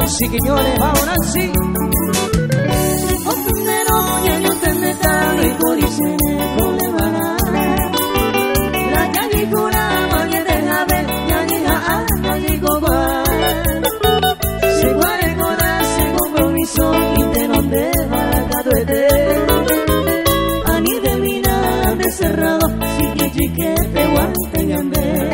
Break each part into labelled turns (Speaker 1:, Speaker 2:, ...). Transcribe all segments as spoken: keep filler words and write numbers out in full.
Speaker 1: chiquiñones, vamos Nancy.
Speaker 2: Otundero ya yo te metado y por irse con le van a la calle cura mañana deja ver ya llega a la llegó guay se guare corazón compromiso y te no te va a caduete a ni de mina de cerrado si que chique te guanten en vez.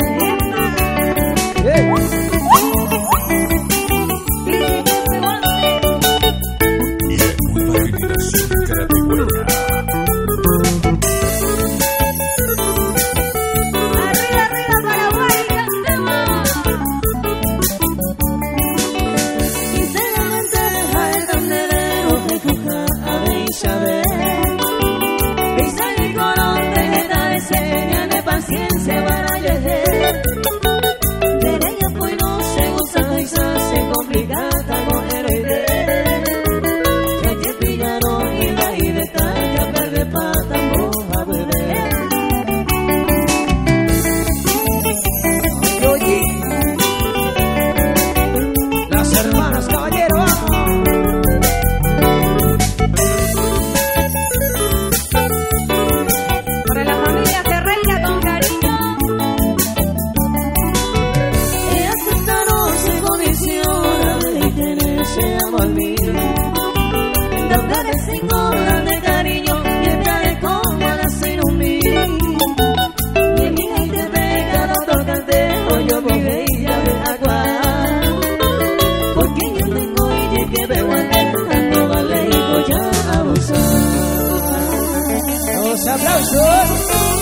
Speaker 1: Aplausos.